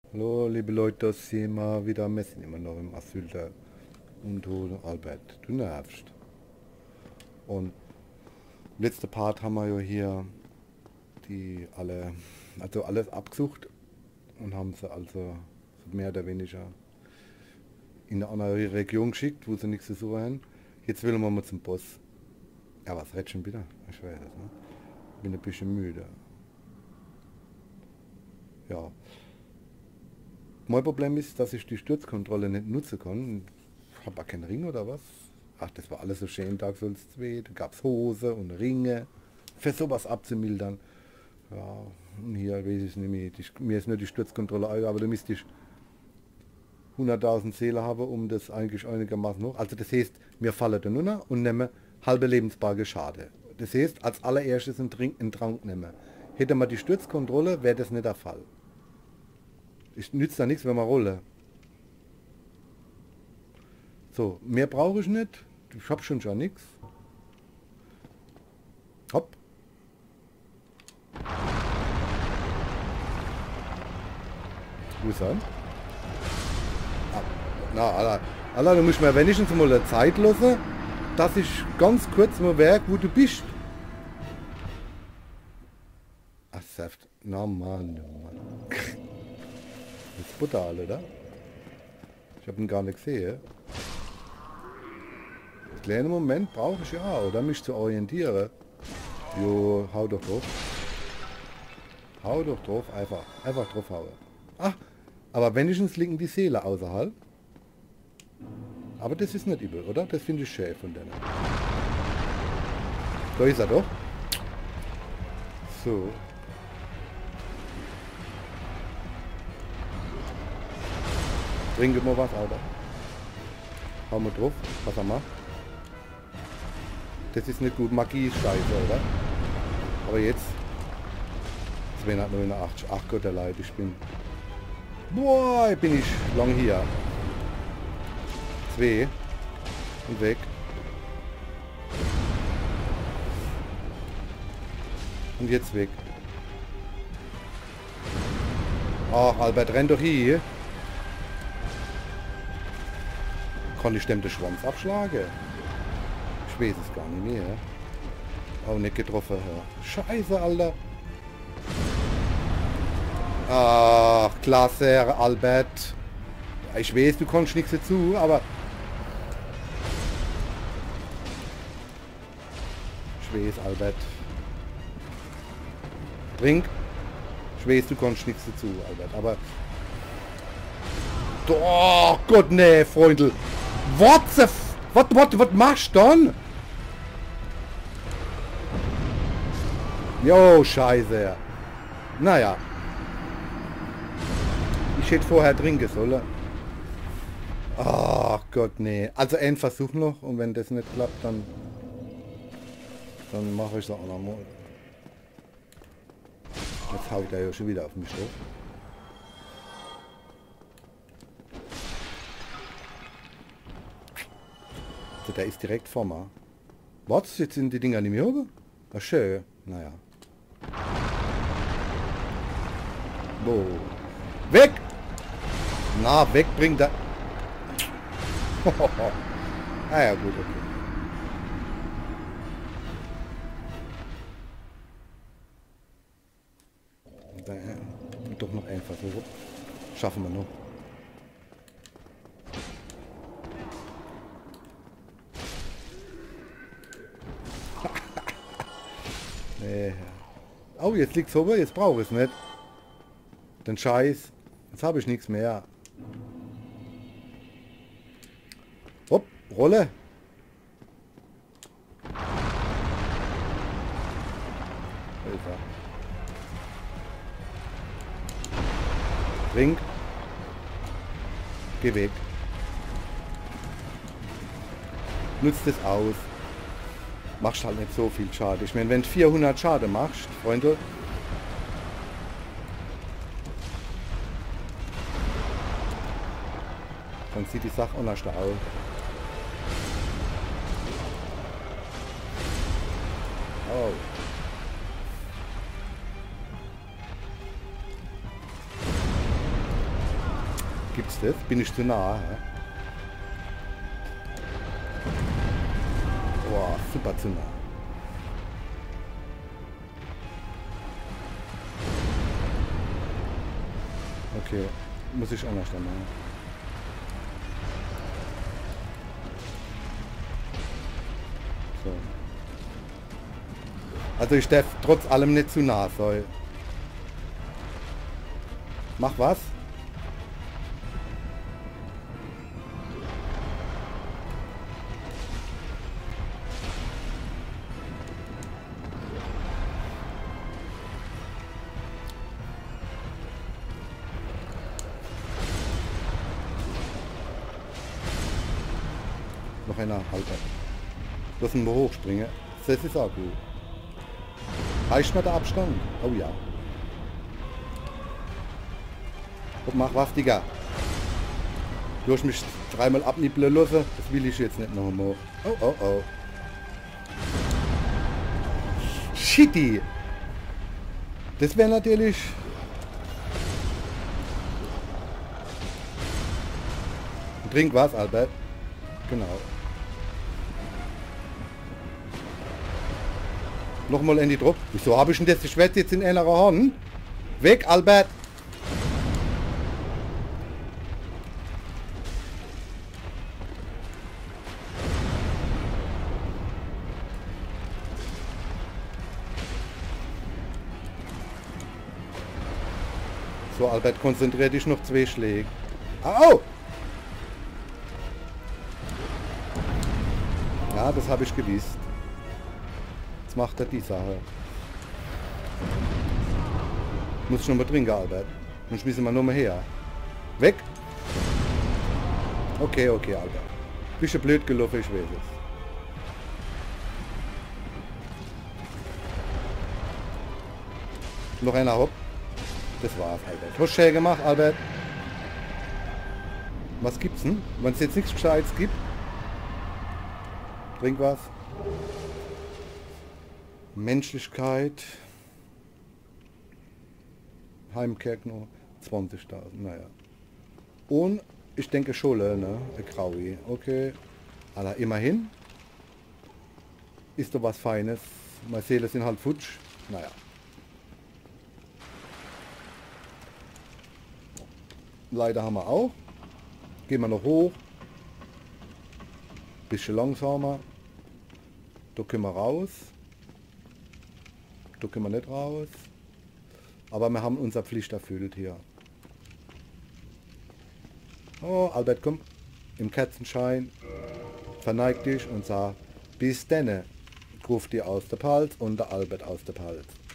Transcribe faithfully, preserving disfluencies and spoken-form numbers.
Hallo, liebe Leute, das sind wir wieder. Wir sind immer noch im Asyl der Untoten. Albert, du nervst. Und im letzten Part haben wir ja hier die alle, also alles abgesucht und haben sie also mehr oder weniger in eine andere Region geschickt, wo sie nichts zu suchen haben. Jetzt will wir mal zum Boss. Ja, was redest du schon wieder? Ich weiß es, ne? Bin ein bisschen müde. Ja. Mein Problem ist, dass ich die Sturzkontrolle nicht nutzen kann. Ich habe auch keinen Ring oder was. Ach, das war alles so schön, Dark Souls zwei. Da gab es Hose und Ringe. Für sowas abzumildern. Ja, und hier weiß ich nicht mehr. Die, mir ist nur die Sturzkontrolle eigen, aber da müsste ich hunderttausend Seelen haben, um das eigentlich einigermaßen hoch. Also das heißt, mir fallen da runter und nehmen halbe Lebensbarge Schade. Das heißt, als allererstes einen, Trink, einen Trank nehmen. Hätte man die Sturzkontrolle, wäre das nicht der Fall. Ich nützt da nichts, wenn man rolle. So, mehr brauche ich nicht. Ich hab schon schon nichts. Hopp. Wo ist er? Ah, na, Alter. Alter, du musst mir wenigstens mal eine Zeit lassen, dass ich ganz kurz mal merke, wo du bist. Ach, Saft. Na, Mann, Mann. Das ist brutal, oder? Ich habe ihn gar nicht gesehen. Einen kleinen Moment brauche ich ja, oder mich zu orientieren. Jo, hau doch drauf. Hau doch drauf, einfach. Einfach drauf hauen. Ach, aber wenigstens liegen die Seele außerhalb. Aber das ist nicht übel, oder? Das finde ich schön von denen. Da ist er doch. So. Trinken wir was, Alter. Hau mal drauf, was er macht. Das ist nicht gut, Magie ist scheiße, oder? Aber jetzt zweihundertneunundachtzig. Ach Gott, der Leid, ich bin... Boah, bin ich lang hier. Zwei. Und weg. Und jetzt weg. Ach, Albert, renn doch hier. Kann ich dem den Schwanz abschlagen? Ich weiß es gar nicht mehr. Auch nicht getroffen. Ja. Scheiße, Alter. Ach, klasse, Albert. Ich weiß, du kannst nichts dazu, aber... Ich weiß, Albert. Trink. Ich weiß, du kannst nichts dazu, Albert, aber... Oh Gott, nee, Freundl. What the f... Was, was, was machst du dann? Jo, scheiße. Naja. Ich hätte vorher trinken sollen. Ach Gott, nee. Also ein Versuch noch und wenn das nicht klappt, dann... Dann mache ich es auch nochmal. Jetzt haut er ja schon wieder auf mich drauf. Der ist direkt vor mir. Was? Jetzt sind die Dinger nicht mehr oben? Ach schön. Naja. Wo? Weg! Na, weg bringt er. Ah ja, gut, okay. Da, äh, doch noch ein Versuch. Schaffen wir noch. Nee. Oh, jetzt liegt's oben, jetzt brauche ich es nicht. Den Scheiß. Jetzt habe ich nichts mehr. Hopp, Rolle. Da ist er. Trink. Geh weg. Nutzt es aus. Machst halt nicht so viel Schade. Ich meine, wenn du vierhundert Schade machst, Freunde, dann sieht die Sache anders aus. Oh. Ist das? Bin ich zu nah? Hä? Boah, super zu nah. Okay, muss ich anders dann machen. So. Also ich darf trotz allem nicht zu nah sein. Mach was? Noch einer, halt. Lass ihn mal hochspringen. Das ist auch gut. Reicht mir der Abstand? Oh ja. Und mach was, Digga. Du hast mich dreimal abnippeln lassen. Das will ich jetzt nicht noch einmal. Oh, oh, oh. Shitty. Das wäre natürlich... Trink was, Albert. Genau. Nochmal in die Druck. Wieso habe ich denn das Schwert jetzt in einer Hand? Weg, Albert! So, Albert, konzentrier dich noch zwei Schläge. Au! Ja, das habe ich gewusst. Jetzt macht er die Sache. Muss ich noch mal trinken, Albert. Dann schmeißen wir noch mal her. Weg! Okay, okay, Albert. Bisschen blöd gelaufen, ich weiß es. Noch einer hopp. Das war's, Albert. Hast du schön gemacht, Albert? Was gibt's denn? Wenn es jetzt nichts Gescheites gibt? Trink was. Menschlichkeit. Heimkehr noch. zwanzigtausend, naja. Und ich denke Scholle, ne? Eine Graue. Okay. Aber immerhin. Ist doch was Feines. Meine Seele sind halt futsch. Naja. Leider haben wir auch. Gehen wir noch hoch. Bisschen langsamer. Da können wir raus. Da können wir nicht raus. Aber wir haben unsere Pflicht erfüllt hier. Oh, Albert, komm. Im Kerzenschein. Verneig dich und sag, bis denne. Ruf dir aus der Palz und der Albert aus der Palz.